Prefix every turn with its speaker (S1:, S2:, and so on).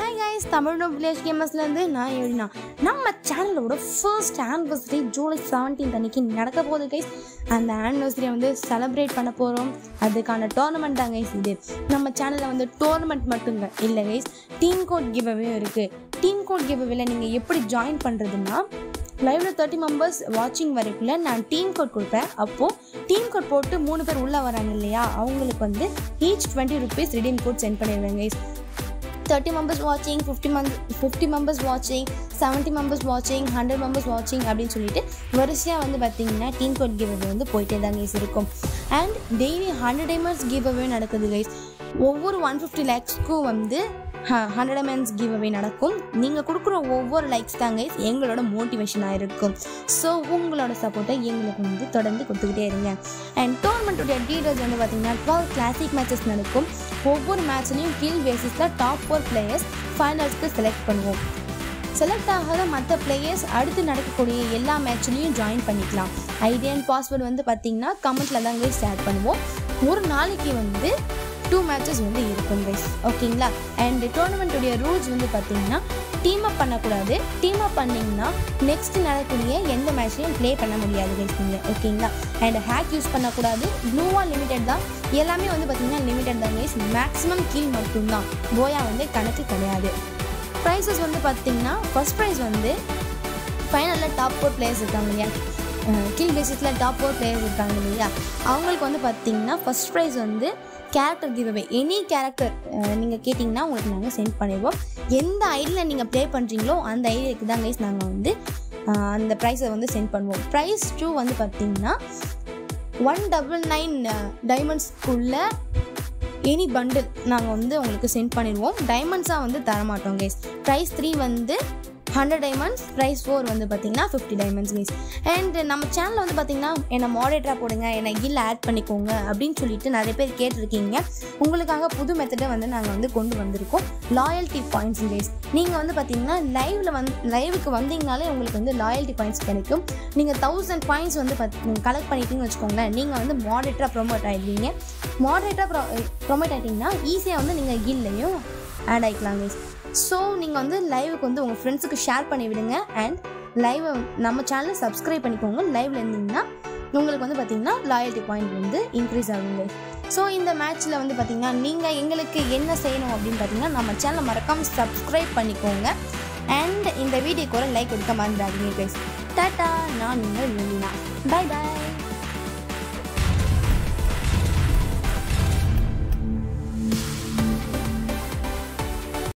S1: Hi guys, NOOB VILLAGE GAMERS la நான் Evelyna. நம்ம சேனலோட ஃபர்ஸ்ட் ஆனிவர்சரி ஜூலை 17 அன்னைக்கு நடக்க போகுது guys. அந்த ஆனிவர்சரி வந்து செலிப்ரேட் பண்ண போறோம். அதுக்கான டோர்னமெண்ட் தான் guys இது. நம்ம சேனல்ல வந்து டோர்னமெண்ட் மட்டும் இல்ல guys. டீம் கோட் giveaway இருக்கு. டீம் கோட் giveawayல நீங்க எப்படி ஜாயின் பண்றதுன்னா லைவ்ல 30 மெம்பர்ஸ் வாட்சிங் வரைக்குள்ள நான் டீம் கோட் கொடுப்பேன். அப்போ டீம் கோட் போட்டு 3 பேர் உள்ள வராங்க இல்லையா அவங்களுக்கு வந்து each 20 rupees redeem code send பண்ணிடுவேன் guys. 30 members watching, 50 members watching, 70 members watching, 100 members watching அப்படின்னு சொல்லிட்டு வரிசையாக வந்து பார்த்தீங்கன்னா டீம் கோட் கிவ்அவே வந்து போயிட்டே தான் கைஸ் இருக்கும். அண்ட் டெய்லி 100 டைமண்ட்ஸ் கிவ்அவே நடக்குது கைஸ். ஒவ்வொரு 150 லேக்ஸ்க்கும் வந்து 100 டைமண்ட்ஸ் கிவ்அவே நடக்கும். நீங்கள் கொடுக்குற ஒவ்வொரு லைக்ஸ் தான் கைஸ் எங்களோட மோட்டிவேஷனாக இருக்கும். ஸோ உங்களோட சப்போர்ட்டை எங்களுக்கு வந்து தொடர்ந்து கொடுத்துக்கிட்டே இருங்க. அண்ட் டோர்னமெண்ட்டுடைய டீட்டெயில்ஸ் வந்து பார்த்தீங்கன்னா 12 கிளாசிக் மேட்சஸ் நடக்கும். ஒவ்வொரு மேட்ச்லையும் கீழ் பேசிஸில் டாப் 4 பிளேயர்ஸ் ஃபைனல்ஸ்க்கு செலக்ட் பண்ணுவோம். செலக்ட் ஆகாத மற்ற பிளேயர்ஸ் அடுத்து நடக்கக்கூடிய எல்லா மேட்ச்லையும் ஜாயின் பண்ணிக்கலாம். ஐடி அண்ட் பாஸ்வேர்டு வந்து பார்த்தீங்கன்னா கமெண்ட்டில் தான் கைஸ் ஷேர் பண்ணுவோம். ஒரு நாளைக்கு வந்து 2 மேட்சஸ் வந்து இருக்கும் கைஸ், ஓகேங்களா. அண்ட் டோர்னமெண்ட்டுடைய ரூல்ஸ் வந்து பார்த்தீங்கன்னா டீம் அப் பண்ணக்கூடாது. டீம் அப் பண்ணிங்கன்னா நெக்ஸ்ட் நடக்கக்கூடிய எந்த மேட்ச்லையும் ப்ளே பண்ண முடியாது கைஸ் நீங்கள், ஓகேங்களா. அண்ட் ஹேக் யூஸ் பண்ணக்கூடாது. ப்ளூவாக லிமிட்டட் தான், எல்லாமே வந்து பார்த்தீங்கன்னா லிமிட்டட் தான் கைஸ். மேக்ஸிமம் கீழ் மட்டும்தான், போயா வந்து கணக்கு கிடையாது. ப்ரைஸஸ் வந்து பார்த்தீங்கன்னா ஃபர்ஸ்ட் ப்ரைஸ் வந்து ஃபைனலில் டாப் 4 பிளேயர்ஸ் இருக்காங்க இல்லையா, கீழ் பேசிஸில் டாப் 4 பிளேயர்ஸ் இருக்காங்க இல்லையா அவங்களுக்கு வந்து பார்த்தீங்கன்னா ஃபர்ஸ்ட் ப்ரைஸ் வந்து கேரக்டர் கிவ்அவே. எனி கேரக்டர் நீங்கள் கேட்டிங்கன்னா உங்களுக்கு நாங்கள் சென்ட் பண்ணிடுவோம். எந்த ஐடியில் நீங்கள் ப்ளே பண்ணுறீங்களோ அந்த ஐடியாவுக்கு தான் கைஸ் நாங்கள் வந்து அந்த ப்ரைஸை வந்து சென்ட் பண்ணுவோம். ப்ரைஸ் 2 வந்து பார்த்திங்கன்னா 199 டைமண்ட்ஸ்க்குள்ளே எனி பண்டில் நாங்கள் வந்து உங்களுக்கு சென்ட் பண்ணிடுவோம். டைமண்ட்ஸாக வந்து தரமாட்டோம் கைஸ். ப்ரைஸ் 3 வந்து 100 டைமண்ட்ஸ், ப்ரைஸ் 4 வந்து பார்த்திங்கன்னா 50 டைமண்ட்ஸ் கைஸ். அண்ட் நம்ம சேனலில் வந்து பார்த்திங்கன்னா என்னை மாடரேட்டராக போடுங்க, என்னை கில் ஆட் பண்ணிக்கோங்க அப்படின்னு சொல்லிட்டு நிறைய பேர் கேட்டிருக்கீங்க. உங்களுக்காக புது மெத்தடை வந்து நாங்கள் வந்து கொண்டு வந்திருக்கோம். Loyalty points guys. நீங்கள் வந்து பார்த்திங்கன்னா லைவுக்கு வந்தீங்கனாலே உங்களுக்கு வந்து லாயல்ட்டி பாயிண்ட்ஸ் கிடைக்கும். நீங்கள் 1000 பாயிண்ட்ஸ் வந்து கலெக்ட் பண்ணிட்டீங்கன்னு வச்சுக்கோங்களேன், நீங்கள் வந்து மாடரேட்டராக ப்ரொமோட் ஆகிடுவீங்க. மாடரேட்டராக ப்ரொமோட் ஆகிட்டிங்கன்னா ஈஸியாக வந்து நீங்கள் கில்லையும் ஆட் ஆகிக்கலாம் கைஸ். ஸோ நீங்கள் வந்து லைவுக்கு வந்து உங்கள் ஃப்ரெண்ட்ஸுக்கு ஷேர் பண்ணி விடுங்க. அண்ட் லைவை நம்ம சேனலை சப்ஸ்கிரைப் பண்ணிக்கோங்க. லைவில் இருந்தீங்கன்னா உங்களுக்கு வந்து பார்த்திங்கன்னா லாயல்ட்டி பாயிண்ட் வந்து இன்க்ரீஸ் ஆகுங்க. ஸோ இந்த மேட்ச்சில் வந்து பார்த்திங்கன்னா நீங்கள் எங்களுக்கு என்ன செய்யணும் அப்படின்னு பார்த்தீங்கன்னா நம்ம சேனலை மறக்காமல் சப்ஸ்கிரைப் பண்ணிக்கோங்க. அண்ட் இந்த வீடியோக்கு ஒரு லைக் கொடுக்க மறந்துடாதீங்க கைஸ். டாட்டா, நான் உங்கள் எவெலினா. Bye bye.